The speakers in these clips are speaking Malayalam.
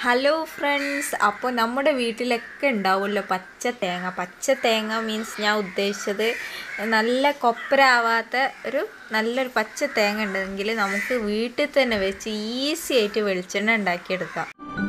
ഹലോ ഫ്രണ്ട്സ്, അപ്പോൾ നമ്മുടെ വീട്ടിലൊക്കെ ഉണ്ടാവുമല്ലോ പച്ച തേങ്ങ മീൻസ് ഞാൻ ഉദ്ദേശിച്ചത് നല്ല കൊപ്രാവാത്ത നല്ലൊരു പച്ച തേങ്ങ ഉണ്ടെങ്കിൽ നമുക്ക് വീട്ടിൽ തന്നെ വെച്ച് ഈസി ആയിട്ട് വെളിച്ചെണ്ണ ഉണ്ടാക്കിയെടുക്കാം.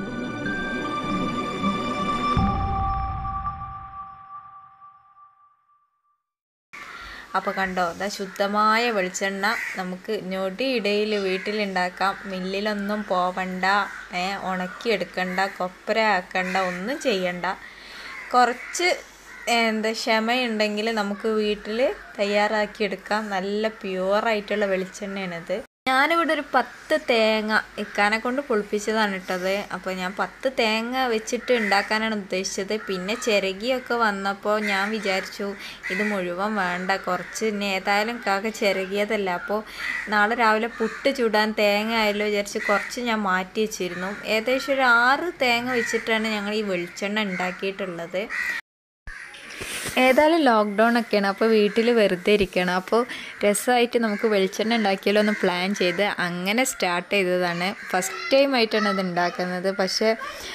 അപ്പോൾ കണ്ടോ, ശുദ്ധമായ വെളിച്ചെണ്ണ നമുക്ക് ഞൊടിയിടയിൽ വീട്ടിലുണ്ടാക്കാം. മില്ലിലൊന്നും പോവണ്ട, ഉണക്കിയെടുക്കണ്ട, കൊപ്ര ആക്കണ്ട, ഒന്നും ചെയ്യണ്ട. കുറച്ച് ക്ഷമയുണ്ടെങ്കിൽ നമുക്ക് വീട്ടിൽ തയ്യാറാക്കിയെടുക്കാം. നല്ല പ്യുവറായിട്ടുള്ള വെളിച്ചെണ്ണയാണിത്. ഞാനിവിടെ ഒരു 10 തേങ്ങ ഇക്കാനെ കൊണ്ട് പൊളിപ്പിച്ചതാണ് ഇട്ടത്. അപ്പോൾ ഞാൻ 10 തേങ്ങ വെച്ചിട്ട് ഉണ്ടാക്കാനാണ് ഉദ്ദേശിച്ചത്. പിന്നെ ചിരകിയൊക്കെ വന്നപ്പോൾ ഞാൻ വിചാരിച്ചു ഇത് മുഴുവൻ വേണ്ട, കുറച്ച് ഇനി ഏതായാലും കാക്ക ചിരകിയതല്ല, അപ്പോൾ നാളെ രാവിലെ പുട്ട് ചുടാൻ തേങ്ങ ആയല്ലോ വിചാരിച്ച് കുറച്ച് ഞാൻ മാറ്റി വെച്ചിരുന്നു. ഏകദേശം ഒരു 6 തേങ്ങ വെച്ചിട്ടാണ് ഞങ്ങൾ ഈ വെളിച്ചെണ്ണ ഉണ്ടാക്കിയിട്ടുള്ളത്. ഏതായാലും ലോക്ക്ഡൗൺ ഒക്കെയാണ്, അപ്പോൾ വീട്ടിൽ വെറുതെ ഇരിക്കണം. അപ്പോൾ രസമായിട്ട് നമുക്ക് വെളിച്ചെണ്ണ ഉണ്ടാക്കിയാലോ ഒന്ന് പ്ലാൻ ചെയ്ത് അങ്ങനെ സ്റ്റാർട്ട് ചെയ്തതാണ്. ഫസ്റ്റ് ടൈം ആയിട്ടാണ് ഇത് ഉണ്ടാക്കുന്നത്. പക്ഷേ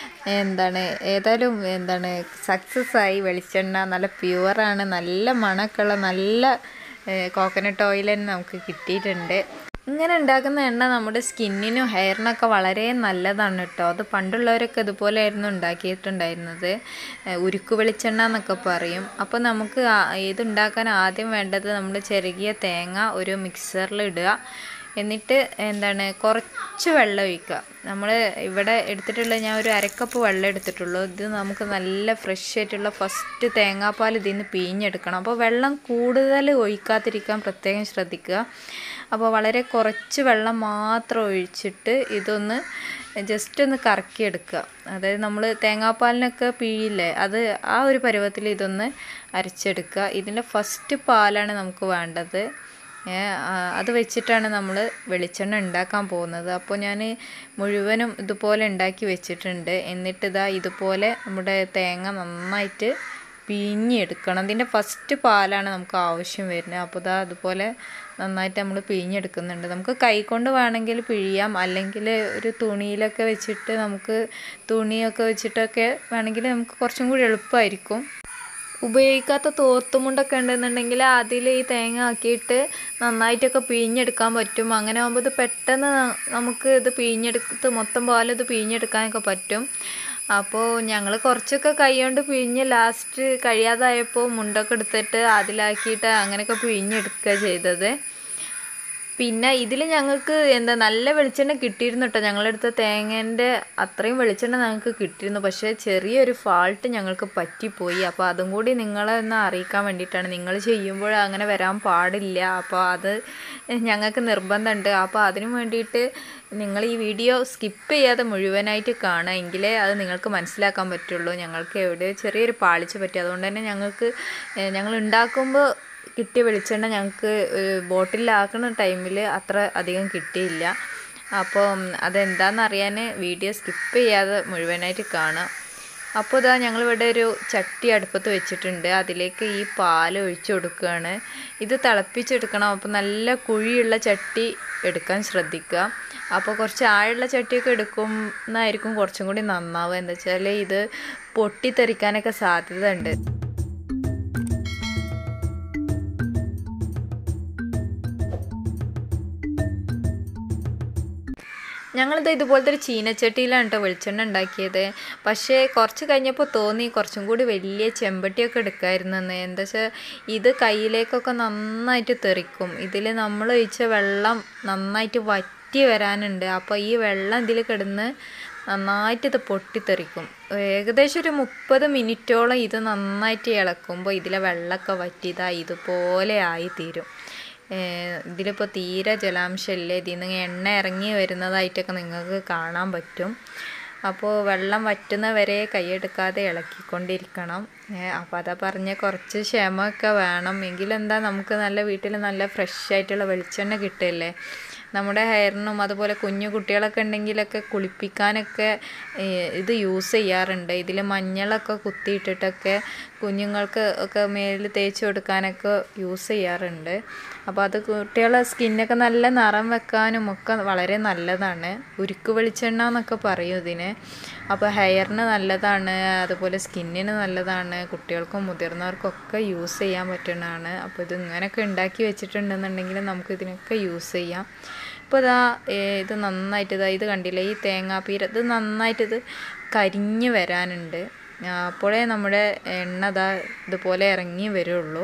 ഏതായാലും സക്സസ് ആയി. വെളിച്ചെണ്ണ നല്ല പ്യുവറാണ്, നല്ല മണക്കുള്ള നല്ല കോക്കനട്ട് ഓയിൽ തന്നെ നമുക്ക് കിട്ടിയിട്ടുണ്ട്. ഇങ്ങനെ ഉണ്ടാക്കുന്ന എണ്ണ നമ്മുടെ സ്കിന്നിനും ഹെയറിനൊക്കെ വളരെ നല്ലതാണ് കേട്ടോ. അത് പണ്ടുള്ളവരൊക്കെ ഇതുപോലെയായിരുന്നു ഉണ്ടാക്കിയിട്ടുണ്ടായിരുന്നത്. ഉരുക്ക് വെളിച്ചെണ്ണ എന്നൊക്കെ പറയും. അപ്പോൾ നമുക്ക് ഇതുണ്ടാക്കാൻ ആദ്യം വേണ്ടത് നമ്മൾ ചിരകിയ തേങ്ങ ഒരു മിക്സറിൽ ഇടുക. എന്നിട്ട് കുറച്ച് വെള്ളം ഒഴിക്കുക. നമ്മൾ ഇവിടെ എടുത്തിട്ടുള്ള ഞാൻ ഒരു 1/2 കപ്പ് വെള്ളം എടുത്തിട്ടുള്ളൂ. ഇത് നമുക്ക് നല്ല ഫ്രഷ് ആയിട്ടുള്ള ഫസ്റ്റ് തേങ്ങാപ്പാൽ ഇതിൽ നിന്ന് പിഴിഞ്ഞെടുക്കണം. അപ്പോൾ വെള്ളം കൂടുതൽ ഒഴിക്കാതിരിക്കാൻ പ്രത്യേകം ശ്രദ്ധിക്കുക. അപ്പോൾ വളരെ കുറച്ച് വെള്ളം മാത്രം ഒഴിച്ചിട്ട് ഇതൊന്ന് ജസ്റ്റ് ഒന്ന് കറക്കിയെടുക്കുക. അതായത് നമ്മൾ തേങ്ങാപ്പാലിനൊക്കെ പിഴിയില്ലേ, ആ ഒരു പരുവത്തിൽ ഇതൊന്ന് അരച്ചെടുക്കുക. ഇതിൻ്റെ ഫസ്റ്റ് പാലാണ് നമുക്ക് വേണ്ടത്. അത് വെച്ചിട്ടാണ് നമ്മൾ വെളിച്ചെണ്ണ ഉണ്ടാക്കാൻ പോകുന്നത്. അപ്പോൾ ഞാൻ മുഴുവനും ഇതുപോലെ ഉണ്ടാക്കി വെച്ചിട്ടുണ്ട്. എന്നിട്ട് ഇതുപോലെ നമ്മുടെ തേങ്ങ നന്നായിട്ട് പിഴിഞ്ഞെടുക്കണം. ഇതിൻ്റെ ഫസ്റ്റ് പാലാണ് നമുക്ക് ആവശ്യം വരുന്നത്. അപ്പോൾ അതുപോലെ നന്നായിട്ട് നമ്മൾ പിഴിഞ്ഞെടുക്കുന്നുണ്ട്. നമുക്ക് കൈകൊണ്ട് വേണമെങ്കിൽ പിഴിയാം, അല്ലെങ്കിൽ ഒരു തുണിയിലൊക്കെ വെച്ചിട്ട് തുണിയൊക്കെ വെച്ചിട്ടൊക്കെ വേണമെങ്കിൽ നമുക്ക് കുറച്ചും കൂടി എളുപ്പമായിരിക്കും. ഉപയോഗിക്കാത്ത തോർത്തുമുണ്ടൊക്കെ ഉണ്ടെന്നുണ്ടെങ്കിൽ അതിൽ ഈ തേങ്ങ ആക്കിയിട്ട് നന്നായിട്ടൊക്കെ പിഴിഞ്ഞെടുക്കാൻ പറ്റും. അങ്ങനെ ആകുമ്പോൾ ഇത് പെട്ടെന്ന് നമുക്ക് ഇത് പിഴിഞ്ഞെടുത്ത് മൊത്തം പോലെ ഇത് പിഴിഞ്ഞെടുക്കാനൊക്കെ പറ്റും. അപ്പോൾ ഞങ്ങൾ കുറച്ചൊക്കെ കൈ കൊണ്ട് പിഴിഞ്ഞ് ലാസ്റ്റ് കഴിയാതായപ്പോൾ മുണ്ടൊക്കെ എടുത്തിട്ട് അതിലാക്കിയിട്ട് അങ്ങനെയൊക്കെ പിഴിഞ്ഞെടുക്കുക ചെയ്തത്. പിന്നെ ഇതിൽ ഞങ്ങൾക്ക് നല്ല വെളിച്ചെണ്ണ കിട്ടിയിരുന്നു കേട്ടോ. ഞങ്ങളെടുത്ത തേങ്ങേൻ്റെ അത്രയും വെളിച്ചെണ്ണ ഞങ്ങൾക്ക് കിട്ടിയിരുന്നു. പക്ഷേ ചെറിയൊരു ഫാൾട്ട് ഞങ്ങൾക്ക് പറ്റിപ്പോയി. അപ്പോൾ അതും കൂടി നിങ്ങളെ ഒന്ന് അറിയിക്കാൻ വേണ്ടിയിട്ടാണ്. നിങ്ങൾ ചെയ്യുമ്പോൾ അങ്ങനെ വരാൻ പാടില്ല. അപ്പോൾ അത് ഞങ്ങൾക്ക് നിർബന്ധമുണ്ട്. അപ്പോൾ അതിനു വേണ്ടിയിട്ട് നിങ്ങൾ ഈ വീഡിയോ സ്കിപ്പ് ചെയ്യാതെ മുഴുവനായിട്ട് കാണുക, എങ്കിലേ അത് നിങ്ങൾക്ക് മനസ്സിലാക്കാൻ പറ്റുള്ളൂ. ഞങ്ങൾക്ക് എവിടെ ചെറിയൊരു പാളിച്ച പറ്റി. അതുകൊണ്ട് തന്നെ ഞങ്ങൾ ഉണ്ടാക്കുമ്പോൾ കിട്ടിയ വെളിച്ചെണ്ണ ഞങ്ങൾക്ക് ബോട്ടിലാക്കുന്ന ടൈമിൽ അത്ര അധികം കിട്ടിയില്ല. അപ്പോൾ അതെന്താണെന്ന് അറിയാൻ വീഡിയോ സ്കിപ്പ് ചെയ്യാതെ മുഴുവനായിട്ട് കാണാം. അപ്പോൾ ഞങ്ങളിവിടെ ഒരു ചട്ടി അടുപ്പത്ത് വെച്ചിട്ടുണ്ട്. അതിലേക്ക് ഈ പാൽ ഒഴിച്ചു കൊടുക്കുകയാണ്. ഇത് തിളപ്പിച്ചെടുക്കണം. അപ്പോൾ നല്ല കുഴിയുള്ള ചട്ടി എടുക്കാൻ ശ്രദ്ധിക്കുക. അപ്പോൾ കുറച്ച് ആഴമുള്ള ചട്ടിയൊക്കെ എടുക്കുന്നതായിരിക്കും കുറച്ചും കൂടി നന്നാവുക. എന്താ വെച്ചാൽ ഇത് പൊട്ടിത്തെറിക്കാനൊക്കെ സാധ്യത ഉണ്ട്. ഞങ്ങളിത് ഇതുപോലത്തെ ഒരു ചീനച്ചട്ടിയിലാണ് കേട്ടോ വെളിച്ചെണ്ണ ഉണ്ടാക്കിയത്. പക്ഷേ കുറച്ച് കഴിഞ്ഞപ്പോൾ തോന്നി കുറച്ചും കൂടി വലിയ ചെമ്പട്ടിയൊക്കെ എടുക്കാമായിരുന്നെന്ന്. എന്താ വെച്ചാൽ ഇത് കയ്യിലേക്കൊക്കെ നന്നായിട്ട് തെറിക്കും. ഇതിൽ നമ്മൾ ഒഴിച്ച വെള്ളം നന്നായിട്ട് വറ്റി വരാനുണ്ട്. അപ്പോൾ ഈ വെള്ളം ഇതിൽ കിടന്ന് നന്നായിട്ട് ഇത് പൊട്ടിത്തെറിക്കും. ഏകദേശം ഒരു 30 മിനിറ്റോളം ഇത് നന്നായിട്ട് ഇളക്കുമ്പോൾ ഇതിലെ വെള്ളമൊക്കെ വറ്റിയതാ ഇതുപോലെ ആയിത്തീരും. ഇതിലിപ്പോൾ തീരെ ജലാംശമില്ല. ഇതിൽ നിന്ന് എണ്ണ ഇറങ്ങി വരുന്നതായിട്ടൊക്കെ നിങ്ങൾക്ക് കാണാൻ പറ്റും. അപ്പോൾ വെള്ളം വറ്റുന്ന വരെ കൈയെടുക്കാതെ ഇളക്കിക്കൊണ്ടിരിക്കണം. അപ്പോൾ അതാ പറഞ്ഞ കുറച്ച് ക്ഷമയൊക്കെ വേണം. എങ്കിലെന്താ നമുക്ക് വീട്ടിൽ നല്ല ഫ്രഷ് ആയിട്ടുള്ള വെളിച്ചെണ്ണ കിട്ടില്ലേ. നമ്മുടെ ഹെയറിനും അതുപോലെ കുഞ്ഞു കുട്ടികളൊക്കെ ഉണ്ടെങ്കിലൊക്കെ കുളിപ്പിക്കാനൊക്കെ ഇത് യൂസ് ചെയ്യാറുണ്ട്. ഇതിൽ മഞ്ഞളൊക്കെ കുത്തിയിട്ടിട്ടൊക്കെ കുഞ്ഞുങ്ങൾക്ക് ഒക്കെ മേലിൽ തേച്ച് കൊടുക്കാനൊക്കെ യൂസ് ചെയ്യാറുണ്ട്. അപ്പോൾ അത് കുട്ടികളെ സ്കിന്നൊക്കെ നല്ല നിറം വെക്കാനും ഒക്കെ വളരെ നല്ലതാണ്. ഉരുക്ക് വെളിച്ചെണ്ണ എന്നൊക്കെ പറയും ഇതിന്. അപ്പോൾ ഹെയറിന് നല്ലതാണ്, അതുപോലെ സ്കിന്നിന് നല്ലതാണ്, കുട്ടികൾക്കും മുതിർന്നവർക്കൊക്കെ യൂസ് ചെയ്യാൻ പറ്റുന്നതാണ്. അപ്പോൾ ഇത് ഇങ്ങനെയൊക്കെ ഉണ്ടാക്കി വെച്ചിട്ടുണ്ടെന്നുണ്ടെങ്കിൽ നമുക്ക് ഇതിനൊക്കെ യൂസ് ചെയ്യാം. ഇപ്പോൾ ഇത് നന്നായിട്ട് ഇത് കണ്ടില്ലേ, ഈ തേങ്ങാപ്പീര ഇത് നന്നായിട്ട് കരിഞ്ഞ് വരാനുണ്ട്. അപ്പോഴേ നമ്മുടെ എണ്ണ ഇതുപോലെ ഇറങ്ങി വരുള്ളൂ.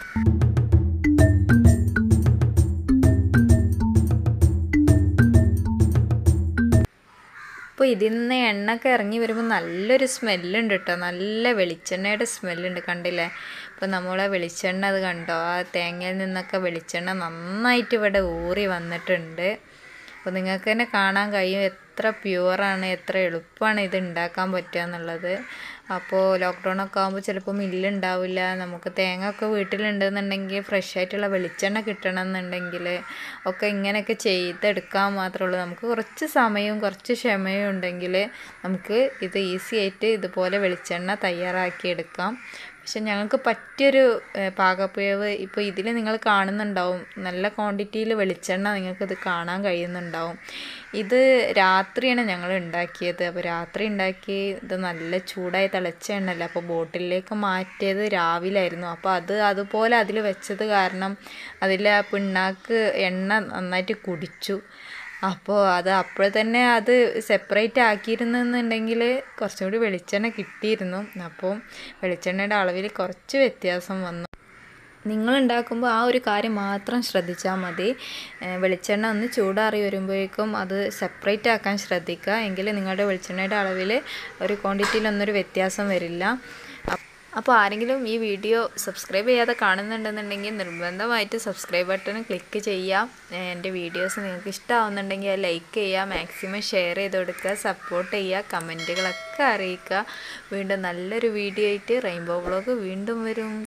അപ്പോൾ ഇതിൽ നിന്ന് എണ്ണയൊക്കെ ഇറങ്ങി വരുമ്പോൾ നല്ലൊരു സ്മെല്ലുണ്ട് കേട്ടോ, നല്ല വെളിച്ചെണ്ണയുടെ സ്മെല്ലുണ്ട്, കണ്ടില്ലേ? അപ്പോൾ നമ്മളെ വെളിച്ചെണ്ണ അത് കണ്ടോ, ആ തേങ്ങയിൽ നിന്നൊക്കെ വെളിച്ചെണ്ണ നന്നായിട്ട് ഇവിടെ ഊറി വന്നിട്ടുണ്ട്. അപ്പോൾ നിങ്ങൾക്ക് തന്നെ കാണാൻ കഴിയും എത്ര പ്യുവറാണ്, എത്ര എളുപ്പമാണ് ഇത് ഉണ്ടാക്കാൻ പറ്റുക എന്നുള്ളത്. അപ്പോൾ ലോക്ക്ഡൗണൊക്കെ ആകുമ്പോൾ ചിലപ്പോൾ മില്ലുണ്ടാവില്ല, നമുക്ക് തേങ്ങ ഒക്കെ വീട്ടിലുണ്ടെന്നുണ്ടെങ്കിൽ ഫ്രഷ് ആയിട്ടുള്ള വെളിച്ചെണ്ണ കിട്ടണം എന്നുണ്ടെങ്കിൽ ഒക്കെ ഇങ്ങനെയൊക്കെ ചെയ്തെടുക്കാൻ മാത്രമേ ഉള്ളൂ. നമുക്ക് കുറച്ച് സമയവും കുറച്ച് ക്ഷമയും ഉണ്ടെങ്കിൽ നമുക്ക് ഇത് ഈസി ആയിട്ട് ഇതുപോലെ വെളിച്ചെണ്ണ തയ്യാറാക്കിയെടുക്കാം. പക്ഷെ ഞങ്ങൾക്ക് പറ്റിയൊരു പാകപ്പിഴവ് ഇപ്പോൾ ഇതിൽ നിങ്ങൾ കാണുന്നുണ്ടാവും, നല്ല ക്വാണ്ടിറ്റിയിൽ വെളിച്ചെണ്ണ നിങ്ങൾക്കിത് കാണാൻ കഴിയുന്നുണ്ടാവും. ഇത് രാത്രിയാണ് ഞങ്ങൾ ഉണ്ടാക്കിയത്. അപ്പോൾ രാത്രി ഉണ്ടാക്കി ഇത് നല്ല ചൂടായി തിളച്ച എണ്ണല്ല, അപ്പോൾ ബോട്ടിലേക്ക് മാറ്റിയത് രാവിലെ ആയിരുന്നു. അപ്പോൾ അതുപോലെ അതിൽ വെച്ചത് കാരണം അതിൽ ആ പിണ്ണാക്ക് എണ്ണ നന്നായിട്ട് കുടിച്ചു. അപ്പോൾ അപ്പോൾ തന്നെ അത് സെപ്പറേറ്റ് ആക്കിയിരുന്നെന്നുണ്ടെങ്കിൽ കുറച്ചും കൂടി വെളിച്ചെണ്ണ കിട്ടിയിരുന്നു. അപ്പോൾ വെളിച്ചെണ്ണയുടെ അളവിൽ കുറച്ച് വ്യത്യാസം വന്നു. നിങ്ങൾ ഉണ്ടാക്കുമ്പോൾ ആ ഒരു കാര്യം മാത്രം ശ്രദ്ധിച്ചാൽ മതി. വെളിച്ചെണ്ണ ഒന്ന് ചൂടാറി വരുമ്പോഴേക്കും അത് സെപ്പറേറ്റ് ആക്കാൻ ശ്രദ്ധിക്കുക, എങ്കിൽ നിങ്ങളുടെ വെളിച്ചെണ്ണയുടെ അളവിൽ ഒരു ക്വാണ്ടിറ്റിയിലൊന്നൊരു വ്യത്യാസം വരില്ല. അപ്പോൾ ആരെങ്കിലും ഈ വീഡിയോ സബ്സ്ക്രൈബ് ചെയ്യാതെ കാണുന്നുണ്ടെന്നുണ്ടെങ്കിൽ നിർബന്ധമായിട്ട് സബ്സ്ക്രൈബ് ബട്ടൺ ക്ലിക്ക് ചെയ്യാം. എൻ്റെ വീഡിയോസ് നിങ്ങൾക്ക് ഇഷ്ടമാവുന്നുണ്ടെങ്കിൽ അത് ലൈക്ക് ചെയ്യുക, മാക്സിമം ഷെയർ ചെയ്ത് കൊടുക്കുക, സപ്പോർട്ട് ചെയ്യുക, കമൻറ്റുകളൊക്കെ അറിയിക്കുക. വീണ്ടും നല്ലൊരു വീഡിയോ ആയിട്ട് റെയിൻബോ വ്ളോഗ് വീണ്ടും വരും.